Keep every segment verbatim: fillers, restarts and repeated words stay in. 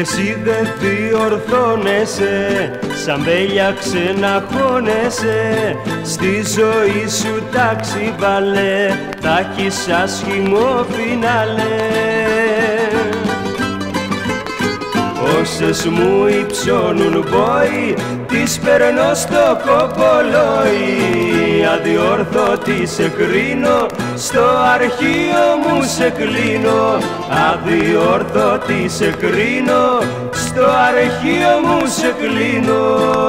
Εσύ δεν διορθώνεσαι, σαν βέλια ξεναχώνεσαι. Στη ζωή σου τάξη βάλε, θα έχεις άσχημο φινάλε. Όσες μου υψώνουν μπόι, τις παίρνω στο κοπολόι. Αδιόρθωτη σε κρίνω, στο αρχείο μου σε κλείνω. Αδιόρθωτη σε κρίνω, στο αρχείο μου σε κλείνω.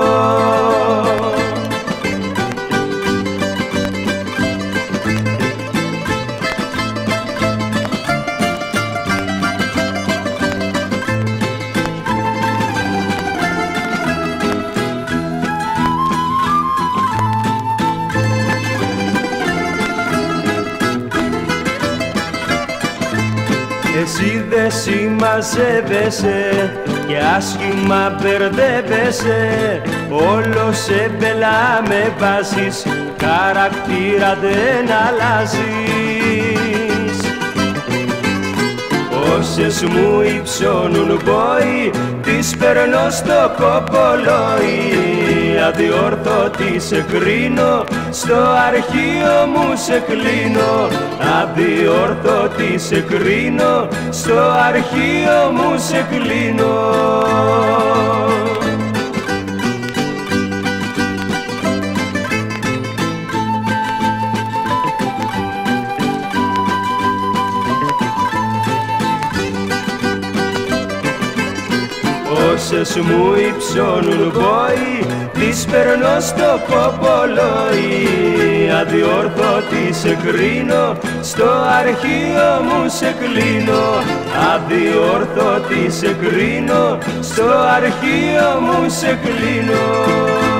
Εσύ δε συμμαζεύεσαι και άσχημα μπερδεύεσαι. Όλο σε μπελά με βάζεις, χαρακτήρα δεν αλλάζεις. Όσες μου υψώνουν μπόι, τις παίρνω στο κοπολόι. Αδιόρθωτη σε κρίνω, στο αρχείο μου σε κλείνω. Αδιόρθωτη σε κρίνω, στο αρχείο μου σε κλείνω. Όσες μου υψώνουν μπόι, τις παίρνω στο κοπολόι. Αδιόρθωτη σε κρίνω, στο αρχείο μου σε κλείνω. Αδιόρθωτη σε κρίνω, στο αρχείο μου σε κλείνω.